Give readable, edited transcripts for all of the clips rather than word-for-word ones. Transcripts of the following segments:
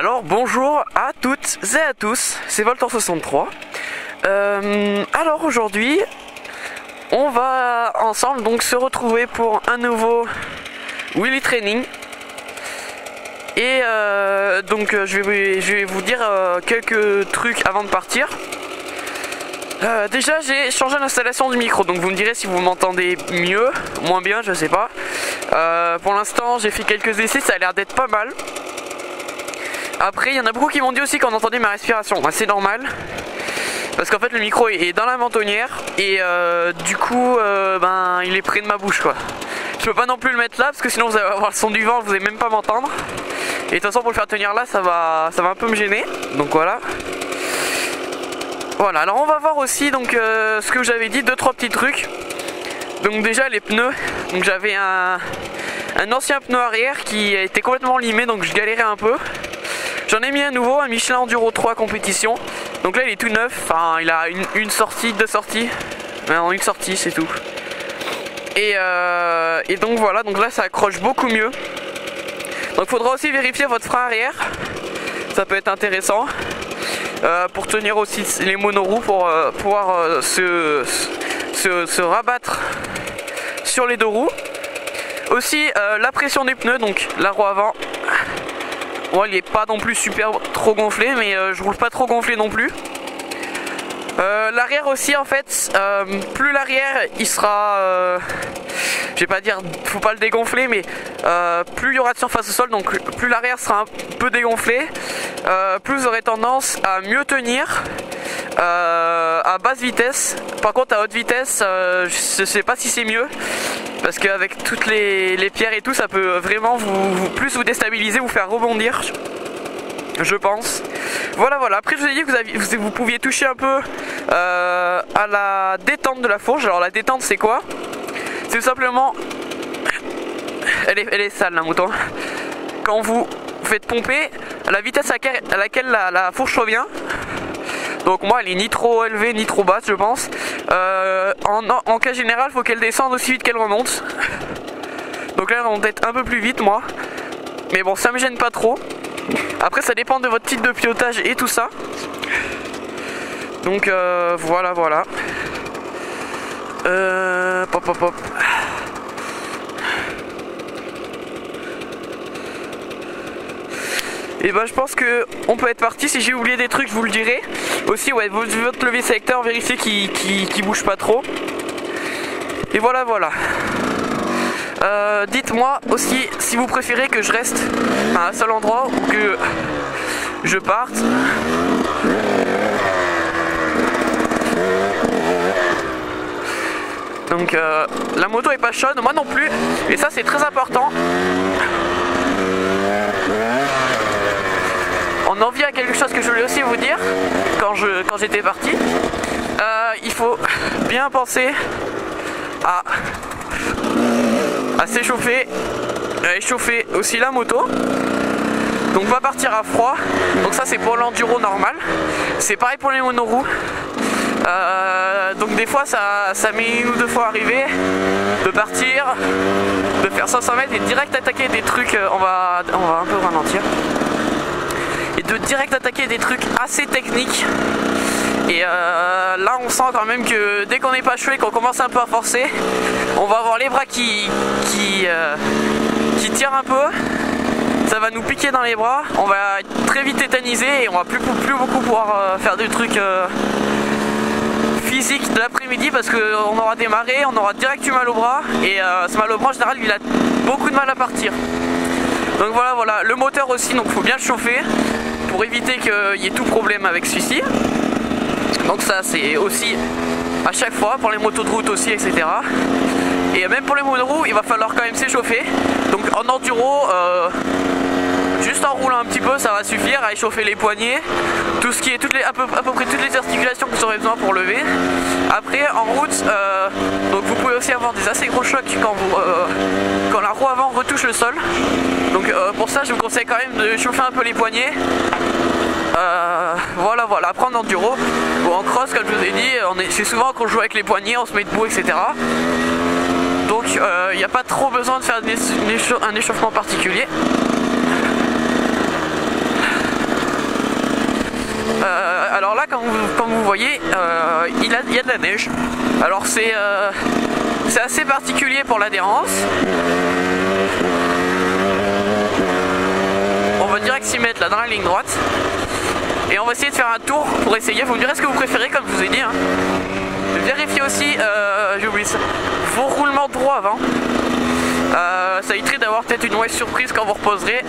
Alors bonjour à toutes et à tous, c'est Voltor63. Alors aujourd'hui, on va ensemble donc se retrouver pour un nouveau Wheelie Training. Et donc je vais vous dire quelques trucs avant de partir. Déjà j'ai changé l'installation du micro, donc vous me direz si vous m'entendez mieux, moins bien, je sais pas. Pour l'instant j'ai fait quelques essais, ça a l'air d'être pas mal. Après il y en a beaucoup qui m'ont dit aussi qu'on entendait ma respiration, c'est normal. Parce qu'en fait le micro est dans la mentonnière et du coup il est près de ma bouche quoi. Je peux pas non plus le mettre là parce que sinon vous allez avoir le son du vent, vous allez même pas m'entendre. Et de toute façon pour le faire tenir là ça va un peu me gêner, donc voilà. Voilà, alors on va voir aussi donc ce que j'avais dit, 2-3 petits trucs. Donc déjà les pneus, donc j'avais un ancien pneu arrière qui a été complètement limé, donc je galérais un peu. J'en ai mis un nouveau, un Michelin Enduro 3 compétition. Donc là il est tout neuf, enfin il a une sortie, 2 sorties. Non, une sortie c'est tout. Et donc voilà, donc là ça accroche beaucoup mieux. Donc il faudra aussi vérifier votre frein arrière, ça peut être intéressant. Pour tenir aussi les monoroues, pour pouvoir se rabattre sur les deux roues. Aussi la pression des pneus, donc la roue avant. Bon, il n'est pas non plus super trop gonflé, mais je roule pas trop gonflé non plus. L'arrière aussi en fait, plus l'arrière il sera, je vais pas dire faut pas le dégonfler, mais plus il y aura de surface au sol, donc plus l'arrière sera un peu dégonflé, plus vous aurez tendance à mieux tenir à basse vitesse. Par contre à haute vitesse, je sais pas si c'est mieux, parce qu'avec toutes les pierres et tout, ça peut vraiment plus vous déstabiliser, vous faire rebondir, je pense. Voilà. Après je vous ai dit que vous pouviez toucher un peu à la détente de la fourche. Alors la détente c'est quoi? C'est tout simplement, elle est sale la moto. Quand vous faites pomper à la vitesse à laquelle la fourche revient. Donc moi elle est ni trop élevée ni trop basse je pense. En cas général il faut qu'elle descende aussi vite qu'elle remonte. Donc là elle remonte peut-être un peu plus vite moi. Mais bon ça me gêne pas trop. Après ça dépend de votre type de pilotage et tout ça. Donc voilà. Hop. Et je pense que on peut être parti. Si j'ai oublié des trucs je vous le dirai. Aussi ouais, votre levier sélecteur, vérifiez qu'il bouge pas trop. Et voilà. Dites-moi aussi si vous préférez que je reste à un seul endroit ou que je parte. Donc la moto est pas chaude, moi non plus, et ça c'est très important. On en vient à quelque chose que je voulais aussi vous dire quand j'étais parti. Il faut bien penser à s'échauffer, à échauffer aussi la moto. Donc pas partir à froid. Donc ça c'est pour l'enduro normal. C'est pareil pour les monoroues. Donc des fois ça met 1 ou 2 fois arrivé de partir, de faire 500 mètres et direct attaquer des trucs. On va un peu ralentir. Et de direct attaquer des trucs assez techniques. Et là on sent quand même que dès qu'on n'est pas chaud et qu'on commence un peu à forcer, on va avoir les bras qui tirent un peu. Ça va nous piquer dans les bras, on va être très vite tétanisé et on va plus beaucoup pouvoir faire des trucs physiques de l'après-midi, parce qu'on aura démarré, on aura direct eu mal au bras, et ce mal au bras en général il a beaucoup de mal à partir. Donc voilà, le moteur aussi, donc il faut bien le chauffer pour éviter qu'il y ait tout problème avec celui-ci. Donc ça c'est aussi à chaque fois pour les motos de route aussi, etc. Et même pour les monoroues il va falloir quand même s'échauffer. Donc en enduro, juste en roulant un petit peu ça va suffire à échauffer les poignets, tout ce qui est à peu près toutes les articulations que vous aurez besoin pour lever. Après en route, donc vous pouvez aussi avoir des assez gros chocs quand la roue avant retouche le sol. Donc pour ça je vous conseille quand même de chauffer un peu les poignets. Voilà, après en enduro ou en cross, comme je vous ai dit, c'est souvent qu'on joue avec les poignets, on se met debout, etc. Donc il n'y a pas trop besoin de faire un échauffement particulier. Alors là, comme vous voyez, il y a de la neige. Alors c'est assez particulier pour l'adhérence. On va direct s'y mettre là dans la ligne droite. Et on va essayer de faire un tour pour essayer. Vous me direz ce que vous préférez, comme je vous ai dit. Hein. Vérifiez aussi, j'ai oublié ça, vos roulements droits avant. Ça éviterait d'avoir peut-être une mauvaise surprise quand vous reposerez.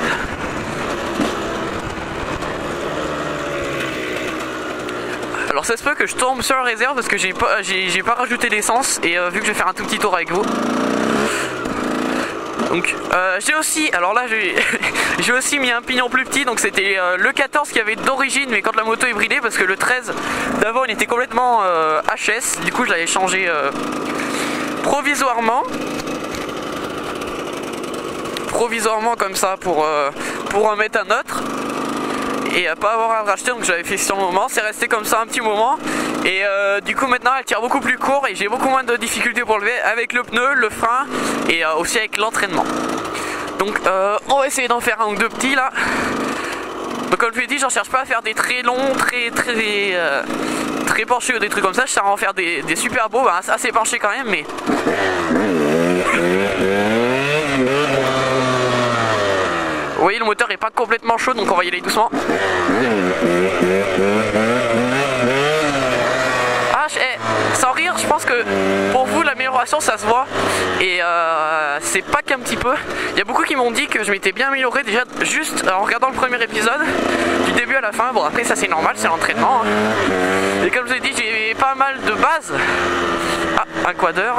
Alors ça se peut que je tombe sur la réserve parce que j'ai pas rajouté d'essence et vu que je vais faire un tout petit tour avec vous. Donc j'ai aussi, alors là j'ai aussi mis un pignon plus petit, donc c'était le 14 qui avait d'origine, mais quand la moto est bridée, parce que le 13 d'avant il était complètement HS, du coup je l'avais changé provisoirement comme ça pour en mettre un autre et pas avoir à le racheter, donc j'avais fait sur le moment, c'est resté comme ça un petit moment et du coup maintenant elle tire beaucoup plus court et j'ai beaucoup moins de difficultés pour lever avec le pneu, le frein et aussi avec l'entraînement. Donc on va essayer d'en faire un ou deux petits là. Donc comme je l'ai dit, j'en cherche pas à faire des très longs, très penchés ou des trucs comme ça, je cherche à en faire des super beaux, bah, assez penchés quand même, mais vous voyez, le moteur est pas complètement chaud, donc on va y aller doucement. Ah, sans rire, je pense que pour vous l'amélioration ça se voit et c'est pas qu'un petit peu. Il y a beaucoup qui m'ont dit que je m'étais bien amélioré déjà juste en regardant le premier épisode du début à la fin. Bon après ça c'est normal, c'est l'entraînement hein. Et comme je vous ai dit, j'ai pas mal de bases. Ah, un quader.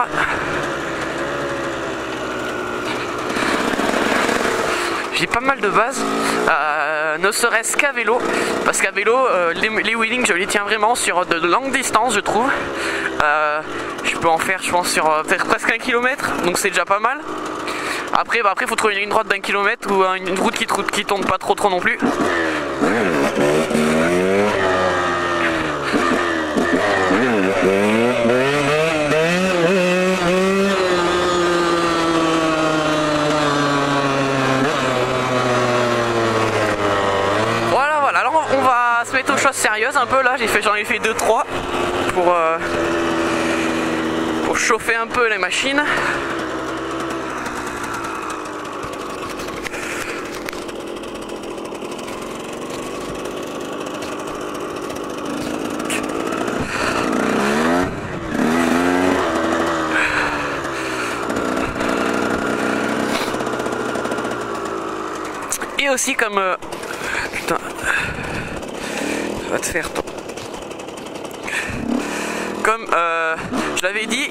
J'ai pas mal de bases, ne serait-ce qu'à vélo, parce qu'à vélo, les wheelings je les tiens vraiment sur de longues distances je trouve. Je peux en faire je pense sur peut-être presque 1 km, donc c'est déjà pas mal. Après faut trouver une ligne droite d'1 km ou une route qui tourne pas trop non plus. Aux choses sérieuses un peu là, j'en ai fait 2-3 pour chauffer un peu les machines. Et aussi comme putain, va te faire toi. Comme je l'avais dit,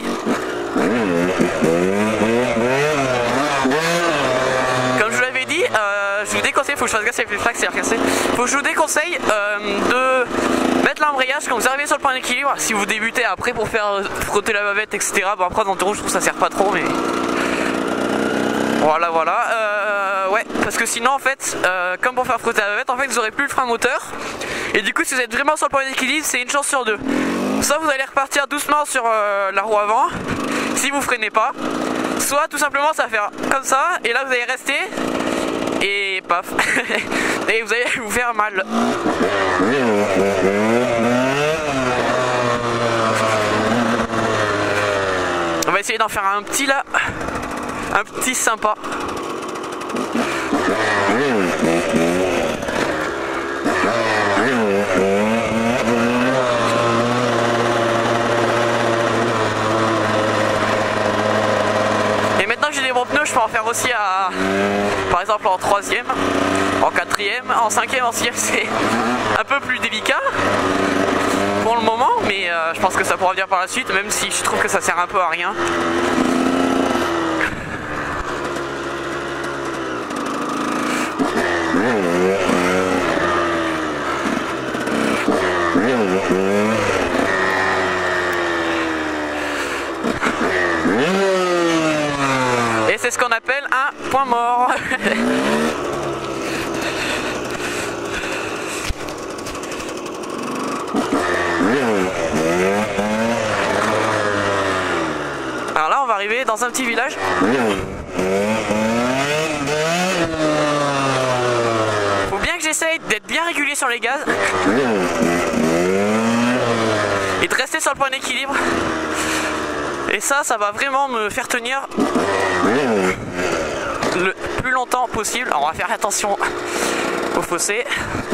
je vous déconseille, faut que je fasse gaffe avec les flaques, c'est cassé. Faut que je vous déconseille de mettre l'embrayage quand vous arrivez sur le point d'équilibre. Si vous débutez après pour faire frotter la bavette, etc. Bon après dans le rouge je trouve que ça sert pas trop, mais voilà. Ouais, parce que sinon en fait, comme pour faire frotter la bavette, en fait vous aurez plus le frein moteur. Et du coup si vous êtes vraiment sur le point d'équilibre, c'est une chance sur deux. Soit vous allez repartir doucement sur la roue avant, si vous freinez pas. Soit tout simplement ça va faire comme ça, et là vous allez rester, et paf. Et vous allez vous faire mal. On va essayer d'en faire un petit là. Un petit sympa. Et maintenant que j'ai des bons pneus, je peux en faire aussi par exemple en 3ème, en 4ème, en 5ème, en 6ème. C'est un peu plus délicat pour le moment, mais je pense que ça pourra venir par la suite, même si je trouve que ça sert un peu à rien. Et c'est ce qu'on appelle un point mort. Alors là on va arriver dans un petit village. Faut bien que j'essaye d'être bien régulier sur les gaz et de rester sur le point d'équilibre. Et ça va vraiment me faire tenir le plus longtemps possible. Alors on va faire attention au fossé.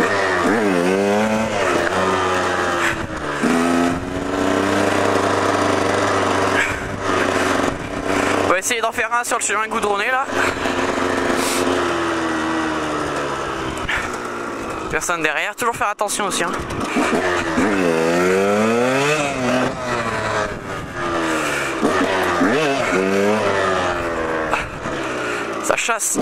On va essayer d'en faire un sur le chemin goudronné là. Personne derrière, toujours faire attention aussi hein. Ça chasse.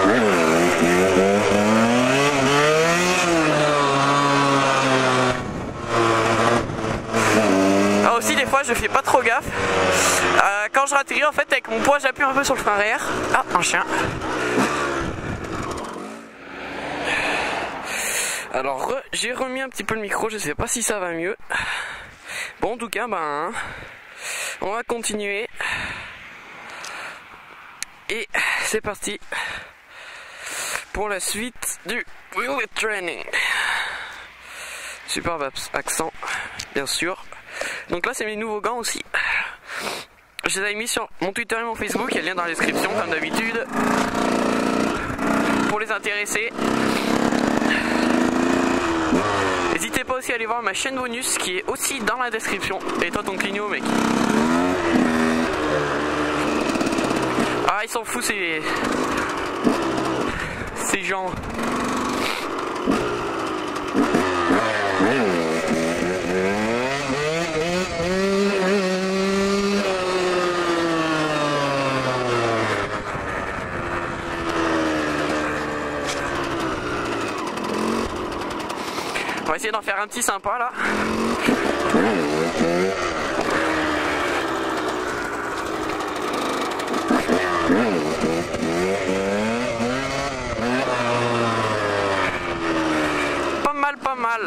Ah aussi des fois je fais pas trop gaffe. Quand je ratterris en fait avec mon poids j'appuie un peu sur le frein arrière. Ah un chien. Alors j'ai remis un petit peu le micro, je sais pas si ça va mieux. Bon en tout cas ben on va continuer. Et c'est parti pour la suite du wheel training. Superbe accent bien sûr. Donc là c'est mes nouveaux gants aussi. Je les ai mis sur mon Twitter et mon Facebook, il y a le lien dans la description comme d'habitude. Pour les intéresser. N'hésitez pas aussi à aller voir ma chaîne bonus qui est aussi dans la description. Et toi ton clignot mec. Ah ils sont fous ces gens. On va essayer d'en faire un petit sympa là. Pas mal.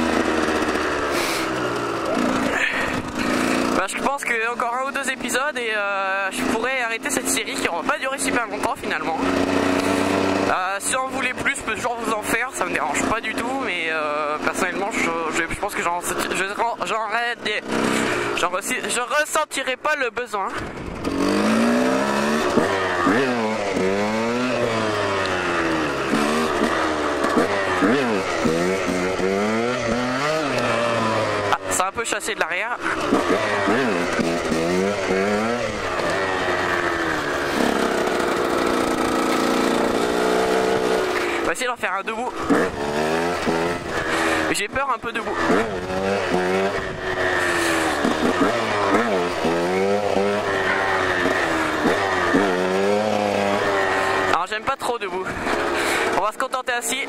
Bah, je pense que encore un ou deux épisodes et je pourrais arrêter cette série qui va pas durer super longtemps finalement. Si on voulait plus, je peux toujours vous en faire, ça me dérange pas du tout, mais personnellement je pense que je ressentirai pas le besoin. Ça a un peu chassé de l'arrière. On va essayer d'en faire un debout. J'ai peur un peu debout. Alors j'aime pas trop debout. On va se contenter assis.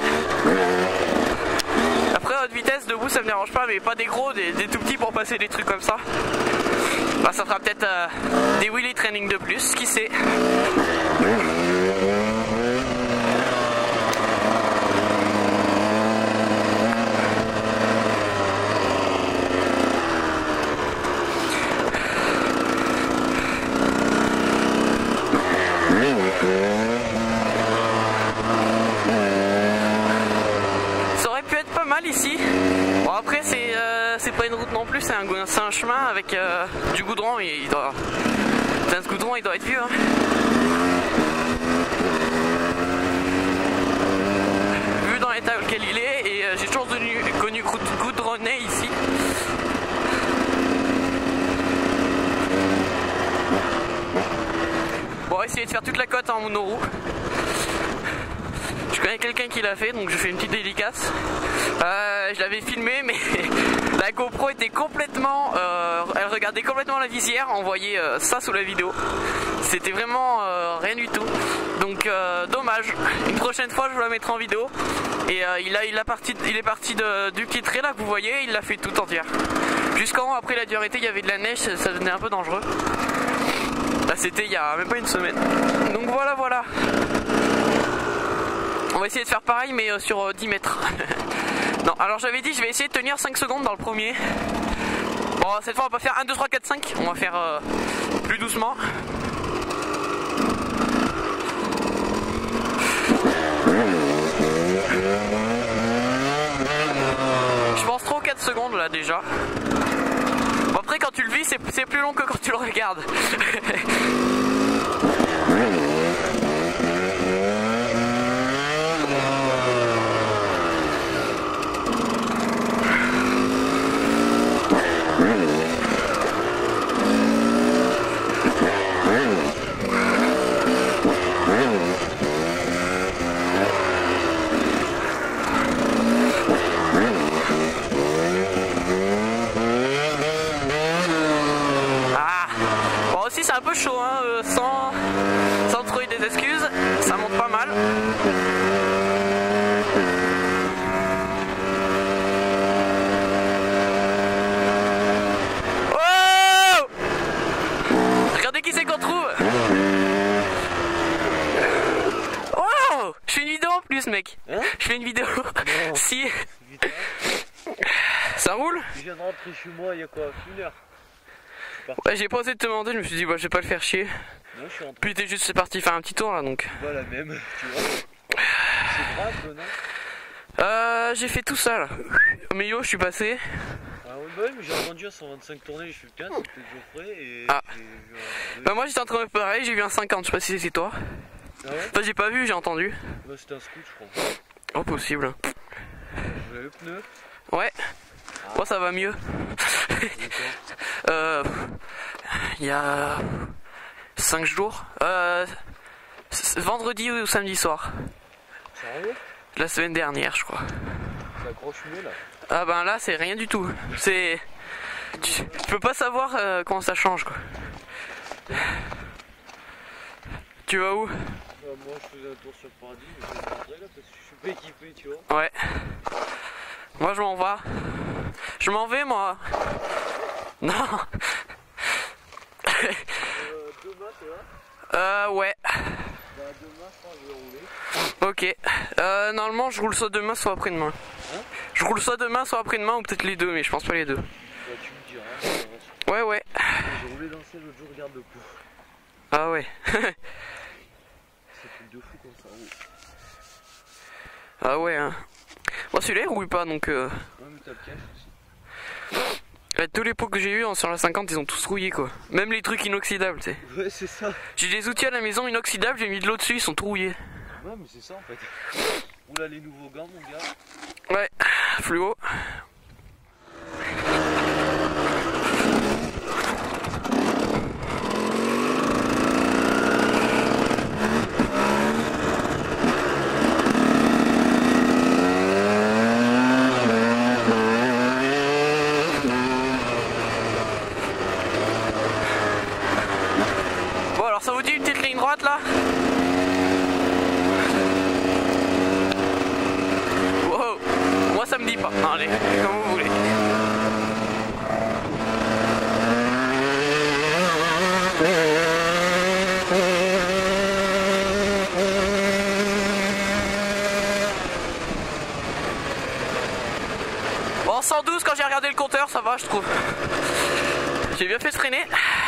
Après à haute vitesse debout ça me dérange pas, mais pas des gros, des tout petits pour passer des trucs comme ça. Bah, ça fera peut-être des wheelie training de plus, qui sait. Ici, bon après c'est pas une route non plus, c'est un chemin avec du goudron et il doit. Putain, ce goudron il doit être vieux hein. Vu dans l'état auquel il est, et j'ai toujours connu goudronné ici. Bon, on va essayer de faire toute la côte en monoroue. Je connais quelqu'un qui l'a fait, donc je fais une petite dédicace. Je l'avais filmé, mais la GoPro était complètement... elle regardait complètement la visière, on voyait ça sous la vidéo. C'était vraiment rien du tout. Donc dommage. Une prochaine fois, je vous la mettrai en vidéo. Et il est parti du petit trait là que vous voyez, il l'a fait tout entière. Jusqu'en haut, après il a dû arrêter, il y avait de la neige, ça devenait un peu dangereux. Là c'était il y a même pas une semaine. Donc voilà. On va essayer de faire pareil mais sur 10 mètres. Non, alors j'avais dit je vais essayer de tenir 5 secondes dans le premier. Bon, cette fois on va pas faire 1, 2, 3, 4, 5. On va faire plus doucement. 4 secondes là déjà. Bon, après quand tu le vis c'est plus long que quand tu le regardes. C'est un peu chaud, hein, sans trouver des excuses, ça monte pas mal. Oh! Regardez qui c'est qu'on trouve. Oh! Je fais une vidéo en plus, mec. Hein? Je fais une vidéo. Non. Si. Ça roule? Je viens de rentrer chez moi il y a quoi? Une heure. Ouais, j'ai pas osé te demander, je me suis dit, bah, je vais pas le faire chier. Non, je suis rentré. Puis t'es juste parti faire un petit tour là donc. Bah, la même, tu vois. C'est grave, non? J'ai fait tout ça là. Au milieu, je suis passé. Ah ouais, mais j'ai entendu à 125 tournées, je fais bien, c'était toujours frais et. Ah. Bah, moi j'étais en train de me préparer, j'ai vu un 50, je sais pas si c'est toi. Ah ouais? Enfin, j'ai pas vu, j'ai entendu. Bah, c'était un scoot, je crois. Oh, possible. J'avais le pneu. Ouais. Moi, ça va mieux. Il y a 5 jours. Vendredi ou samedi soir. Sérieux? La semaine dernière, je crois. Ça a gros fumé là. Ah ben là, c'est rien du tout. C'est... Tu peux pas savoir comment ça change, quoi. Tu vas où? Moi, je faisais un tour sur le paradis, mais je vais rentrer là parce que je suis pas équipé, tu vois. Ouais. Moi, je m'en vais. Je m'en vais, moi. Non. Demain, t'es là? Ouais. Bah, demain, je pense que je vais rouler. Ok. Normalement, je roule soit demain, soit après-demain. Hein? Je roule soit demain, soit après-demain, ou peut-être les deux, mais je pense pas les deux. Bah, tu me diras. Ouais, ouais. J'ai roulé dans le ciel l'autre jour, regarde le coup. Ah ouais. C'est truc de fou comme ça. Oh. Ah ouais, hein. Moi, celui-là, il roule pas, donc... Ouais, mais t'as le cash aussi. Tous les pots que j'ai eu sur la 50, ils ont tous rouillé, quoi. Même les trucs inoxydables, tu sais. Ouais, c'est ça. J'ai des outils à la maison inoxydables, j'ai mis de l'eau dessus, ils sont tout rouillés. Ouais, mais c'est ça en fait. Oula, les nouveaux gants, mon gars. Ouais, fluo. Bon, alors ça vous dit une petite ligne droite là? Wow, moi ça me dit pas. Non, allez, comme vous voulez. Bon, 112 quand j'ai regardé le compteur, ça va, je trouve. J'ai bien fait se traîner.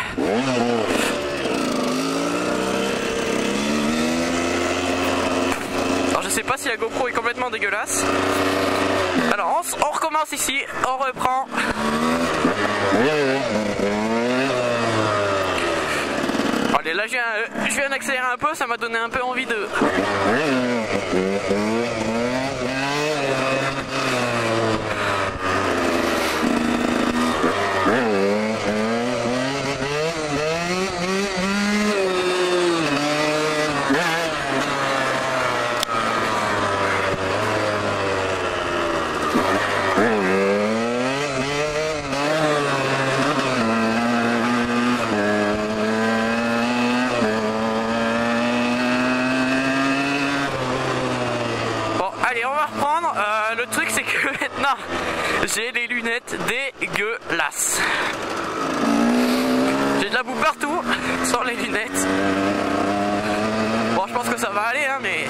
Alors je sais pas si la GoPro est complètement dégueulasse. Alors on recommence ici, on reprend. Allez, là je viens d'accélérer un peu, ça m'a donné un peu envie de... Allez, on va reprendre. Le truc, c'est que maintenant, j'ai les lunettes dégueulasses. J'ai de la boue partout sur les lunettes. Bon, je pense que ça va aller, hein, mais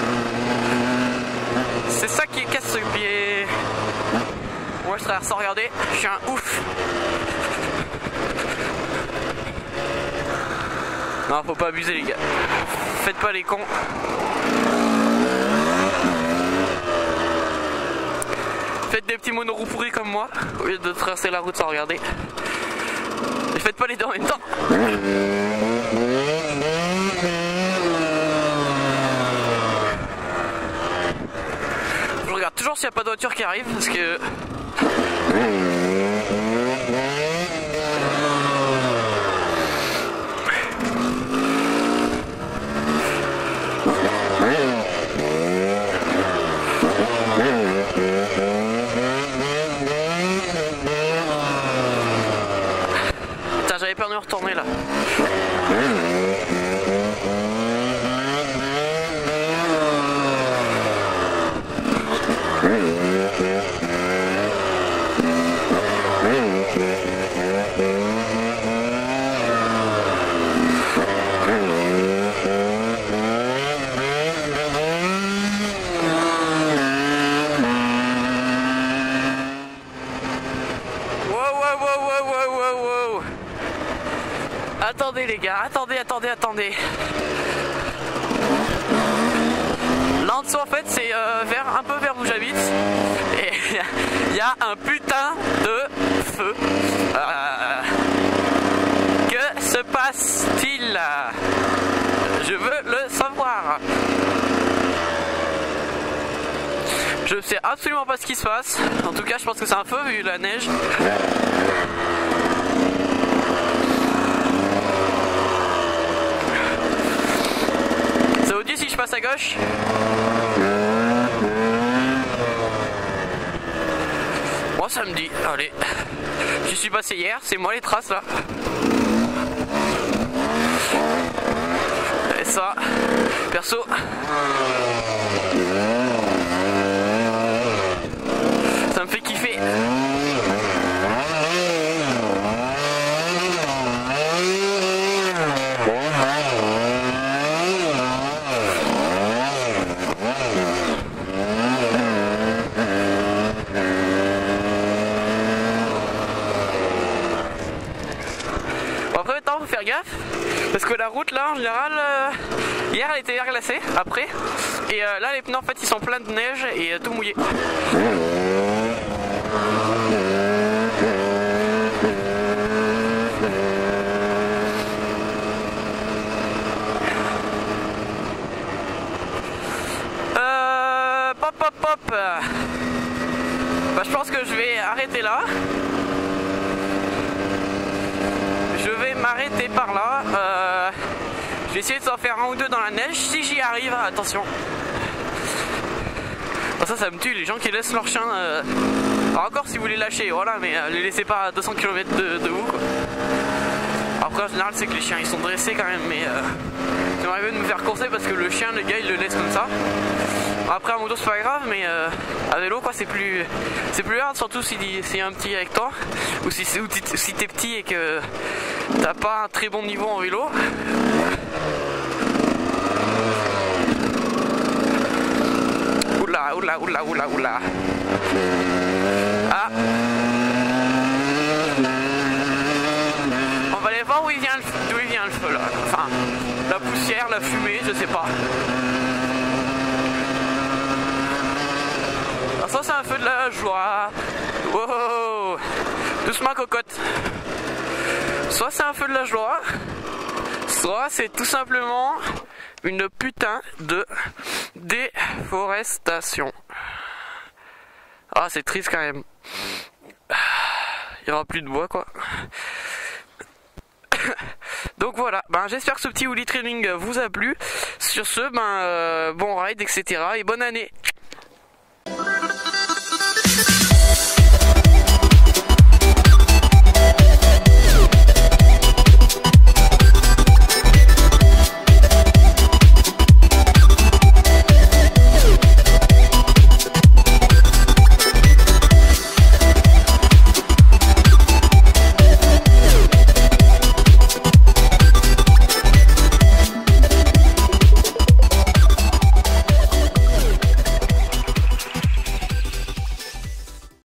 c'est ça qui casse ce pied. Moi, je traverse sans regarder. Je suis un ouf. Non, faut pas abuser, les gars. Faites pas les cons. des petits monoroues pourris comme moi, au lieu de traverser la route sans regarder. Et faites pas les deux en même temps. Je regarde toujours s'il n'y a pas de voiture qui arrive parce que... Putain, j'avais peur de me retourner là. Attendez les gars, attendez. Là en dessous en fait c'est un peu vers où j'habite. Et il y a un putain de feu. Que se passe-t-il? Je veux le savoir. Je ne sais absolument pas ce qui se passe. En tout cas je pense que c'est un feu vu la neige. Si je passe à gauche. Bon samedi, allez. J'y suis passé hier, c'est moi les traces là. Et ça, perso. Ça me fait kiffer. Faut faire gaffe parce que la route là en général hier elle était verglacée après et là les pneus en fait ils sont pleins de neige et tout mouillé. Pop. Bah, je pense que je vais arrêter là. Je vais m'arrêter par là. Je vais essayer de s'en faire un ou deux dans la neige si j'y arrive. Attention. Ça me tue les gens qui laissent leur chien. Alors encore si vous les lâchez, voilà, mais les laissez pas à 200 km de vous quoi. Après en général c'est que les chiens ils sont dressés quand même, mais j'aimerais bien de me faire courser parce que le chien, le gars il le laisse comme ça. Après à moto c'est pas grave, mais à vélo quoi c'est plus hard, surtout s'il y a un petit avec toi ou si t'es petit et que t'as pas un très bon niveau en vélo. Oula. Ah. On va aller voir d'où il vient le feu là. Enfin, la poussière, la fumée, je sais pas. Alors ça c'est un feu de la joie. Wow. Doucement cocotte. Soit c'est un feu de la joie, soit c'est tout simplement une putain de déforestation. Ah c'est triste quand même. Il n'y aura plus de bois quoi. Donc voilà, j'espère que ce petit Woolly Training vous a plu. Sur ce, bon ride, etc. et bonne année.